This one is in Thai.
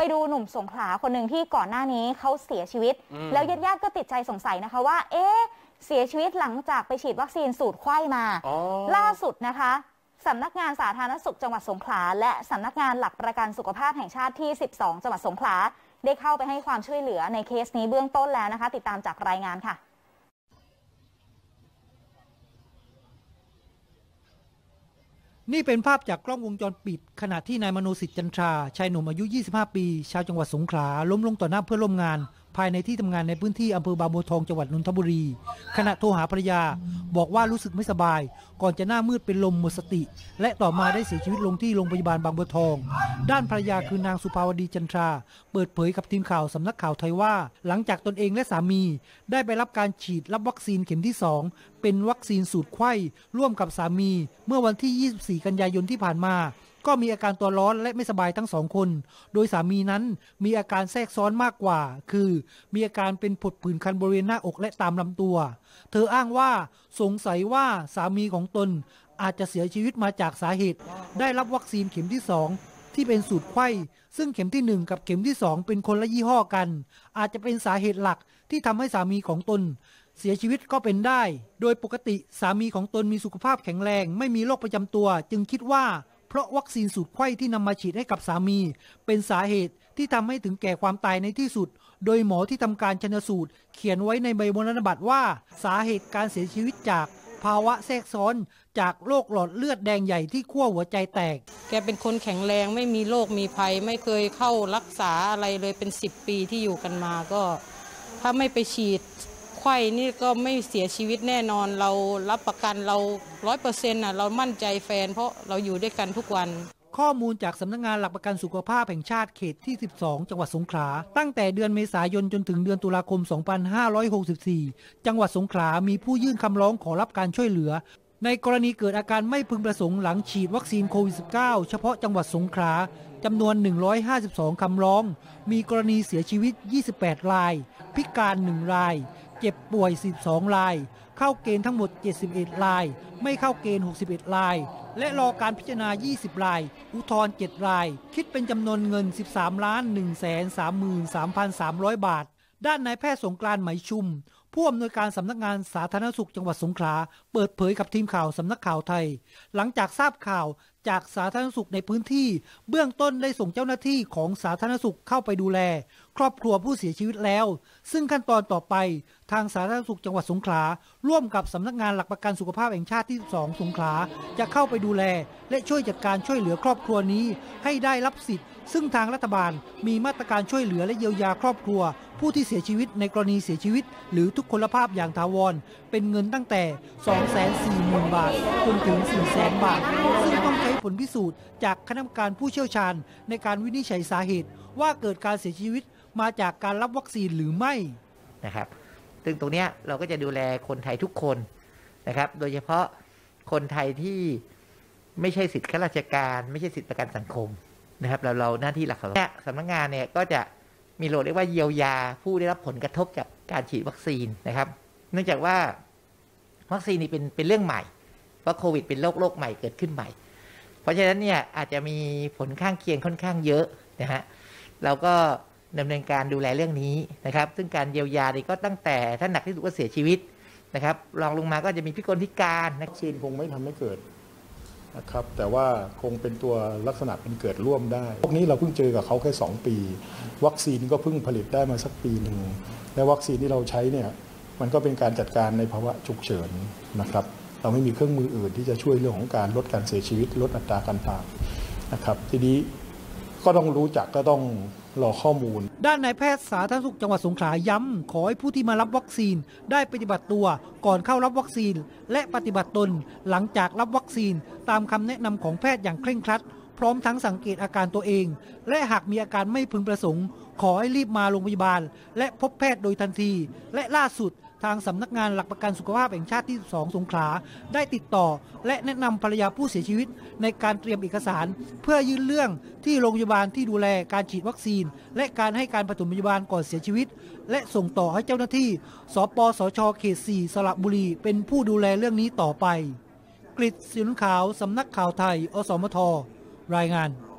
ดูหนุ่มสงขลาคนหนึ่งที่ก่อนหน้านี้เขาเสียชีวิตแล้วญาติๆก็ติดใจสงสัยนะคะว่าเสียชีวิตหลังจากไปฉีดวัคซีนสูตรไข้มาล่าสุดนะคะสำนักงานสาธารณสุขจังหวัดสงขลาและสำนักงานหลักประกันสุขภาพแห่งชาติที่12จังหวัดสงขลาได้เข้าไปให้ความช่วยเหลือในเคสนี้เบื้องต้นแล้วนะคะติดตามจากรายงานค่ะนี่เป็นภาพจากกล้องวงจรปิดขณะที่นายมโนสิทธิ์จันทราชายหนุ่มอายุ 25 ปีชาวจังหวัดสงขลาล้มลงต่อหน้าเพื่อนร่วมงานภายในที่ทำงานในพื้นที่อำเภอบางบัวทองจังหวัดนนทบุรีขณะโทรหาภรรยาบอกว่ารู้สึกไม่สบายก่อนจะหน้ามืดเป็นลมหมดสติและต่อมาได้เสียชีวิตลงที่โรงพยาบาลบางบัวทองด้านภรรยาคือนางสุภาวดีจันทราเปิดเผยกับทีมข่าวสำนักข่าวไทยว่าหลังจากตนเองและสามีได้ไปรับการฉีดรับวัคซีนเข็มที่2เป็นวัคซีนสูตรไข้ร่วมกับสามีเมื่อวันที่24กันยายนที่ผ่านมาก็มีอาการตัวร้อนและไม่สบายทั้ง2คนโดยสามีนั้นมีอาการแทรกซ้อนมากกว่าคือมีอาการเป็นผดผื่นคันบริเวณหน้าอกและตามลำตัวเธออ้างว่าสงสัยว่าสามีของตนอาจจะเสียชีวิตมาจากสาเหตุได้รับวัคซีนเข็มที่2ที่เป็นสูตรไข้ซึ่งเข็มที่1กับเข็มที่2เป็นคนละยี่ห้อกันอาจจะเป็นสาเหตุหลักที่ทำให้สามีของตนเสียชีวิตก็เป็นได้โดยปกติสามีของตนมีสุขภาพแข็งแรงไม่มีโรคประจำตัวจึงคิดว่าเพราะวัคซีนสูตรไข้ที่นำมาฉีดให้กับสามีเป็นสาเหตุที่ทำให้ถึงแก่ความตายในที่สุดโดยหมอที่ทำการชันสูตรเขียนไว้ในใบมรณบัตรว่าสาเหตุการเสียชีวิตจากภาวะแทรกซ้อนจากโรคหลอดเลือดแดงใหญ่ที่ขั้วหัวใจแตกแกเป็นคนแข็งแรงไม่มีโรคมีภัยไม่เคยเข้ารักษาอะไรเลยเป็น10 ปีที่อยู่กันมาก็ถ้าไม่ไปฉีดไข้นี่ก็ไม่เสียชีวิตแน่นอนเรารับประกันเรา 100% เรามั่นใจแฟนเพราะเราอยู่ด้วยกันทุกวันข้อมูลจากสำนักงานหลักประกันสุขภาพแห่งชาติเขตที่12จังหวัดสงขลาตั้งแต่เดือนเมษายนจนถึงเดือนตุลาคม2564จังหวัดสงขลามีผู้ยื่นคำร้องขอรับการช่วยเหลือในกรณีเกิดอาการไม่พึงประสงค์หลังฉีดวัคซีนโควิด -19 เฉพาะจังหวัดสงขลาจำนวน152คำร้องมีกรณีเสียชีวิต28รายพิการ1รายเจ็บป่วย12รายเข้าเกณฑ์ทั้งหมด71รายไม่เข้าเกณฑ์61รายและรอการพิจารณา20รายอุทธรณ์7รายคิดเป็นจำนวนเงิน 13,133,300 บาทด้านนายแพทย์สงกรานต์ไหมชุมผู้อำนวยการสำนักงานสาธารณสุขจังหวัดสงขลาเปิดเผยกับทีมข่าวสำนักข่าวไทยหลังจากทราบข่าวจากสาธารณสุขในพื้นที่เบื้องต้นได้ส่งเจ้าหน้าที่ของสาธารณสุขเข้าไปดูแลครอบครัวผู้เสียชีวิตแล้วซึ่งขั้นตอนต่อไปทางสาธารณสุขจังหวัดสงขลาร่วมกับสำนักงานหลักประกันสุขภาพแห่งชาติที่2สงขลาจะเข้าไปดูแลและช่วยจัดการช่วยเหลือครอบครัวนี้ให้ได้รับสิทธิ์ซึ่งทางรัฐบาลมีมาตรการช่วยเหลือและเยียวยาครอบครัวผู้ที่เสียชีวิตในกรณีเสียชีวิตหรือทุกพลภาพอย่างถาวรเป็นเงินตั้งแต่ 240,000 บาทจนถึง 400,000 บาทซึ่งต้องใช้ผลพิสูจน์จากคณะกรรมการผู้เชี่ยวชาญในการวินิจฉัยสาเหตุว่าเกิดการเสียชีวิตมาจากการรับวัคซีนหรือไม่นะครับซึ่งตรงนี้เราก็จะดูแลคนไทยทุกคนนะครับโดยเฉพาะคนไทยที่ไม่ใช่สิทธิข้าราชการไม่ใช่สิทธิประกันสังคมนะครับเราหน้าที่หลักของสำนักงานเนี่ยก็จะมีโหลดเรียกว่าเยียวยาผู้ได้รับผลกระทบจากการฉีดวัคซีนนะครับเนื่องจากว่าวัคซีนนี่เป็นเรื่องใหม่เพราะโควิดเป็นโรคใหม่เกิดขึ้นใหม่เพราะฉะนั้นเนี่ยอาจจะมีผลข้างเคียงค่อนข้างเยอะนะฮะเราก็ดำเนินการดูแลเรื่องนี้นะครับซึ่งการเยียวยานี่ก็ตั้งแต่ถ้าหนักที่สุดก็เสียชีวิตนะครับรองลงมาก็จะมีพิกลพิการวัคซีนคงไม่ทำให้เกิดนะครับแต่ว่าคงเป็นตัวลักษณะเป็นเกิดร่วมได้พวกนี้เราเพิ่งเจอกับเขาแค่2ปีวัคซีนก็เพิ่งผลิตได้มาสักปีหนึ่งและวัคซีนที่เราใช้เนี่ยมันก็เป็นการจัดการในภาวะฉุกเฉินนะครับเราไม่มีเครื่องมืออื่นที่จะช่วยเรื่องของการลดการเสียชีวิตลดอัตราการตายนะครับทีนี้ก็ต้องรู้จักก็ต้องรอข้อมูลด้านนายแพทย์สาธารณสุขจังหวัดสงขลาย้ำขอให้ผู้ที่มารับวัคซีนได้ปฏิบัติตัวก่อนเข้ารับวัคซีนและปฏิบัติตนหลังจากรับวัคซีนตามคำแนะนำของแพทย์อย่างเคร่งครัดพร้อมทั้งสังเกตอาการตัวเองและหากมีอาการไม่พึงประสงค์ขอให้รีบมาโรงพยาบาลและพบแพทย์โดยทันทีและล่าสุดทางสำนักงานหลักประกันสุขภาพแห่งชาติที่2สงขลาได้ติดต่อและแนะนำภรรยาผู้เสียชีวิตในการเตรียมเอกสารเพื่อยื่นเรื่องที่โรงพยาบาลที่ดูแลการฉีดวัคซีนและการให้การปฐมพยาบาลก่อนเสียชีวิตและส่งต่อให้เจ้าหน้าที่สปสช.เขต 4 สระบุรีเป็นผู้ดูแลเรื่องนี้ต่อไปกฤษ ศิลป์ขาวสำนักข่าวไทยอสมทรายงาน